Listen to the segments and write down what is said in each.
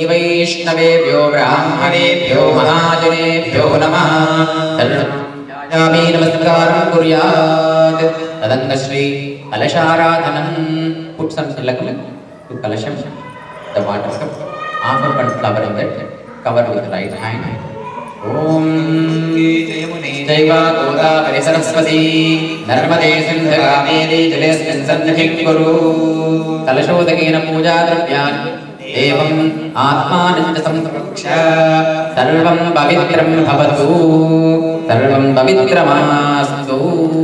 वैष्णवेभ्यो ब्राह्मणेभ्यो महाजनेभ्यो नमः नमस्कारं कुर्यात् तदङ्गश्री कलशाराधनं put some tilakam to kalasham the water cup offer one flower in that cover with right hand Om Jaiva Godavari Saraswati Narmade Sindhu Kamedi Jalesmin Sannidhim Kuru Kalashodakena Puja Drabhyan Devam Atmananda Sampraksha Sarvam Pavitram Bhavatu Sarvam Pavitramastu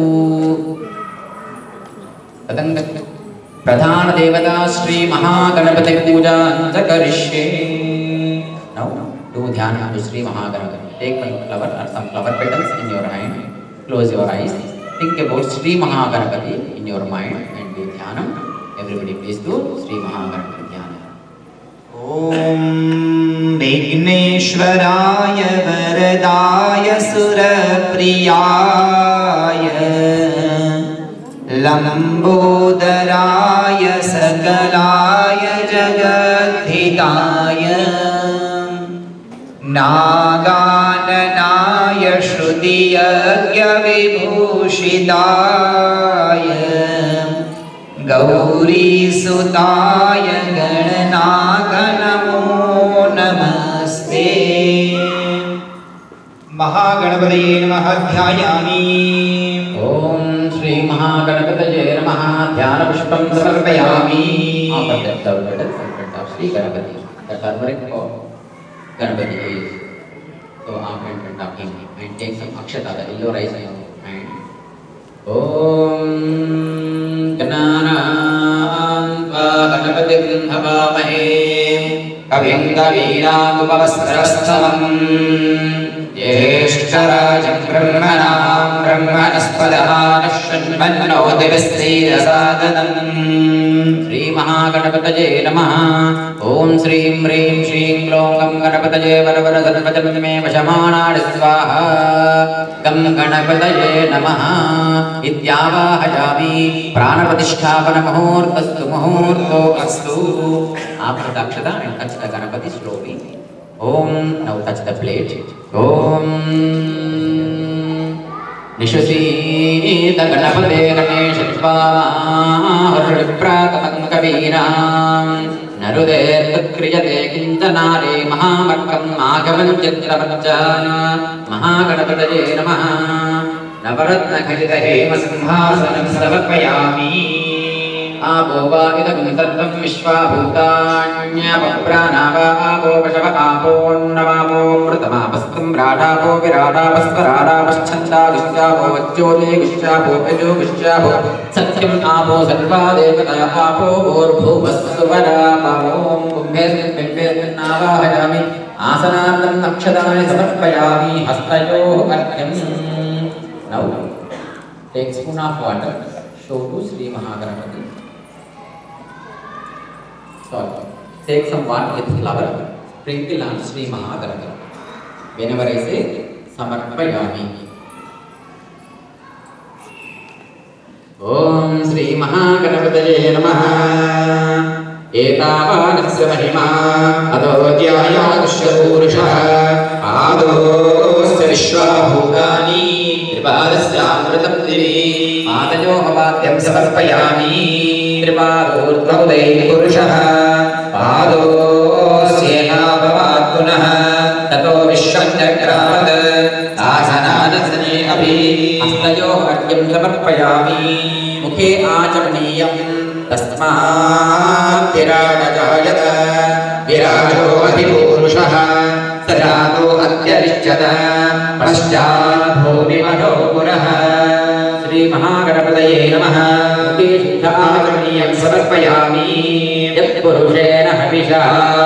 Tadanga Pradhana Devata Shri Mahaganapati Puja Antakarishye Now do dhyana to Shri Mahaganapati. Take one flower or some flower petals in your hand. Close your eyes. Think about Shri Mahaganapati in your mind and do dhyana. Everybody please do Shri Mahaganapati dhyana. Om Vigneshwaraya Varadaya Surapriyaya Lambodaraya Sakalaya Jagathidaya Nagananaya Shrudiyagya Vibhushidaya Gauri Sutaya Gananaganamo Namaste Mahaganapataye Namaha Dhyayami Om Shri Mahaganapataye Namaha Dhyana Pushpam Samarpayami Offer that flower petals in front of Shri Ganapati. The turmeric of Ganapati is so offer in front of him and take some akshata, the yellow rice in your hand. Om Gananam Tva Ganapatim Havamahe Kavim Kaviram Upavastarasthavam Yeshtarajam Brahmanam Brahmanaspadaha Shranmanno Devastirasadanam Shri Mahaganapataye Namaha Om Shrim Hrim Shrim Klom Gam Ganapataye Varavara Sarvajam Me Vashamana Swaha Gam Ganapataye Namaha Ityavahayami Pranapatishthavana Muhurtastu Muhurto Astu After the Akshata and touch the Ganapati slowly. Om, now touch the plate. Om Nishusi the Ganapate Ganeshva Hurprakatam Kaviram Narude Kriyate Kintanare Mahamakam Magavan Chitravarja Mahaganapataye Namaha Navaratna Khalita Hema Simhasanam Savarpayami Abova idam sarvam vishva bhutanya papranava avo vashava apo navamo pratama pastam radhavo viradhavasva radhavaschanda vishyavo vajjole vishyavo pejo vishyavo satyam avo sarva devata apo orbhuvasvara pavom kumbhesmin bimbhesmin navahayami asananam nakshadani samarpayami hastayoh artyam. Now take spoon of water, show to Shri Mahaganapati. So, take some water with flower, sprinkle on Shri Mahaganapati. Whenever I say Samarpayami. Om Shri Mahaganapataye Namaha. Etavanasya mahima adodhyaya dushyapurushah adosya vishwabhutani tripadasya amritam divi adayoha vadyam samarpayami tripadurtvauday purushah padosya bhavat punah tato vishwanyagramad asanadasane abhi astayoha vadyam samarpayami mukhe achamaniyam तस्मात् विराजजायत विराजो अधिपुरुषः सजातो अत्यरिच्यत पश्चात् भूमिमठो पुरः श्री महागणपतये नमः मुखे शुद्धाचमनीयं समर्पयामि यत्पुरुषेण हविषा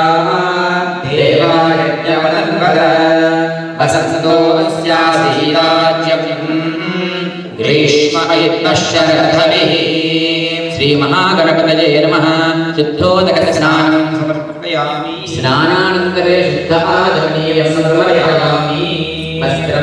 देवायज्ञवदन्वद वसन्तो अस्यासीराज्यं ग्रीष्म इत्तशरथभिः श्री महागणपतये नमः शुद्धोदक स्नानं समर्पयामि स्नानानन्तरे शुद्ध आचमनीयं समर्पयामि वस्त्रं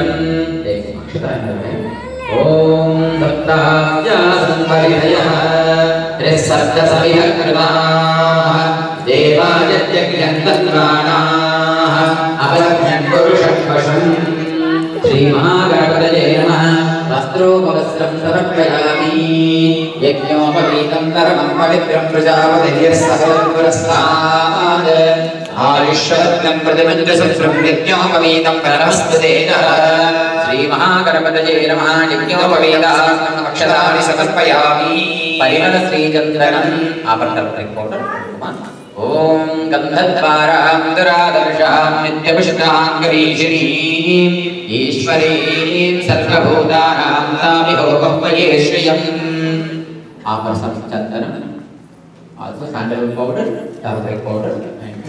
ओम सप्ताह्या संवरिधयः त्रिसप्तसविः कृताः देवाय यज्ञन्तद्वाणाः अपरभ्यन्पुरुषत्वशम् श्रीमहागणपतये नमः वस्त्रोपवस्त्रं समर्पयामि यज्ञोपवीतं परमं पवित्रं प्रजापतिर्यस्सहस्रपुरस्तात् आयुष्यरत्नं प्रतिमञ्जसहस्रं यज्ञोपवीतं परमस्तु तेजः श्रीमहागणपतये नमः यज्ञोपवीतास्तं अक्षतानि समर्पयामि परिमलश्रीचन्द्रनम् आपट्टलरिपोर्टर् ॐ गन्धद्वारां दुरादर्शां नित्यपुष्टां गरीषिणीं ईश्वरीं सर्वभूतानां तामिहोपह्वये श्रियम् आपरसं चन्दनं also sandalwood powder, turmeric powder and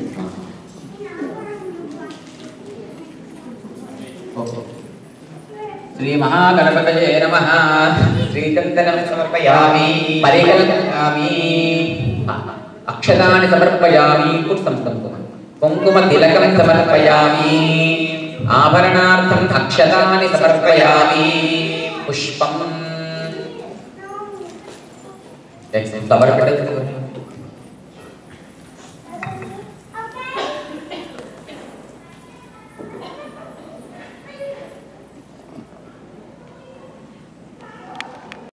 okay. Shri महागणपतये नमः श्रीचन्दनं समर्पयामि परिकल्पयामि अक्षतानि समर्पयामि कुङ्कुमतिलकं समर्पयामि आभरणार्थं अक्षतानि समर्पयामि पुष्पं समर्पयामि